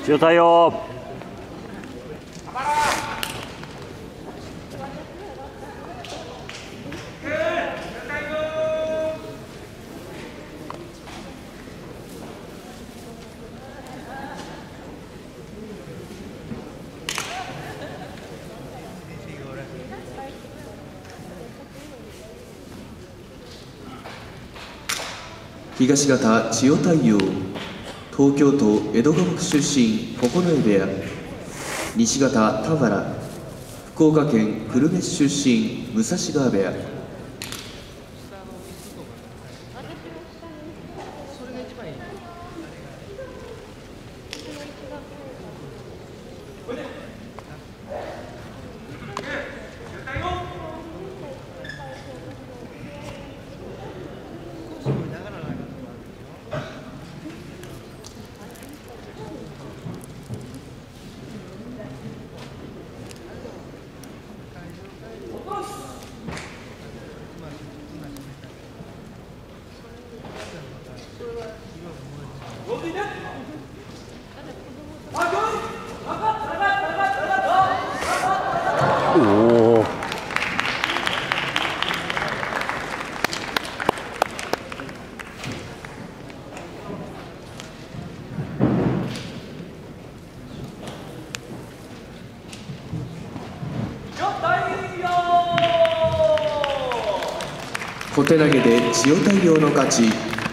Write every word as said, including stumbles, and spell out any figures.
塩対応。 東方千代大陽、東京都江戸川区出身九重部屋。西方田原、福岡県久留米市出身武蔵川部屋。 おお。 小手投げで千代大陽の勝ち。